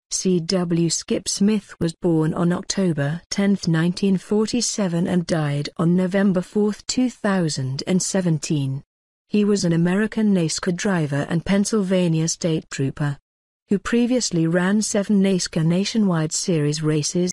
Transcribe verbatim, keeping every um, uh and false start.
C W Skip Smith was born on October tenth nineteen forty-seven and died on November fourth two thousand seventeen. He was an American NASCAR driver and Pennsylvania State Trooper, who previously ran seven NASCAR Nationwide Series races.